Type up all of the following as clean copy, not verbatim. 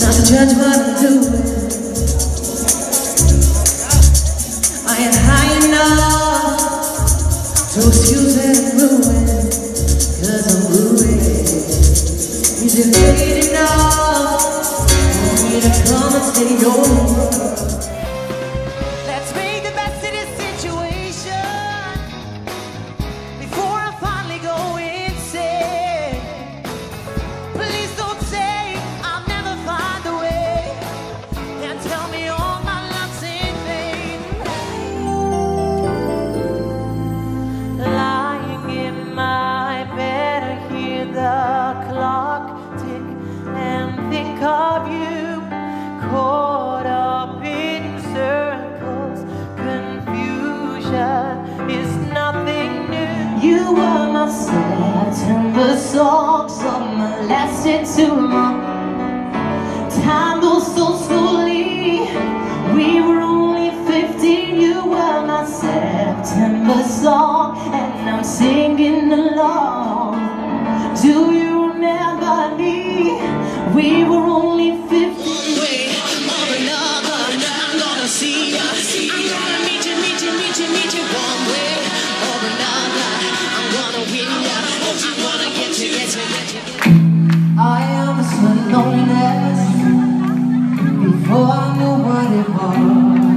not to judge what I'm doing. I ain't high enough to excuse that ruin, 'cause I'm ruined. Is it late enough for me to come and stay over? Let's make the best of this situation before I finally go insane. Please don't say I'll never find a way, and tell me all my love's in vain. Lying in my bed, I hear the clock tick and think of you, caught up in circles. Confusion is nothing new. You were my September song, summer lasted too long. Time goes so slowly, we were only 15. You were my September song, and I'm singing along. Do you remember me? We were only 15. Wait, or another, I'm gonna see ya. I'm gonna meet you one way or another. I'm gonna win ya. Oh, I'm gonna get you. I understood loneliness before I knew what it was.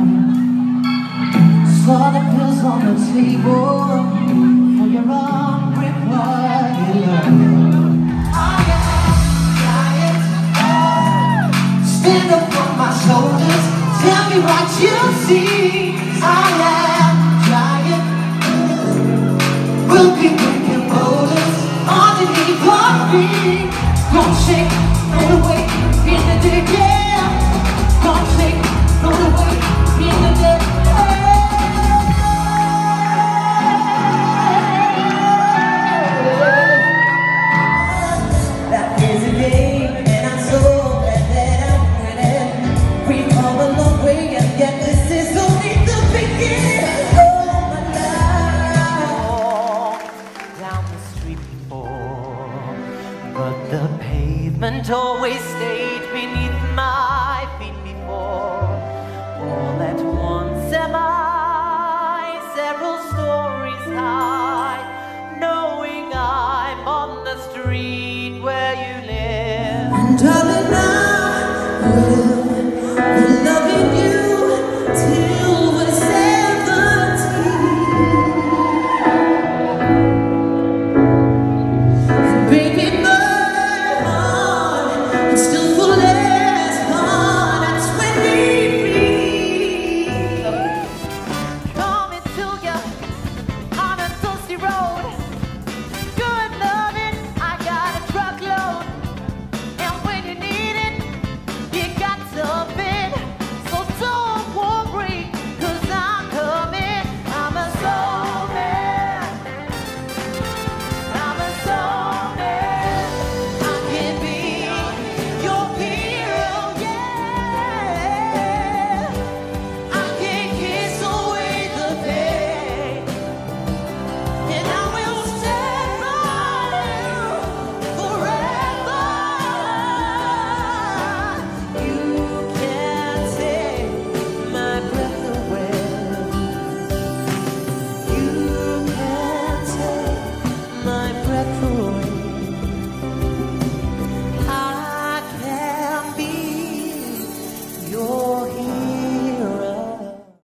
Saw the pills on the table for your unrequited love. I am giant. Stand up on my shoulders. Tell me what you see. I am giant. We'll be breaking boulders underneath our feet. Don't shake.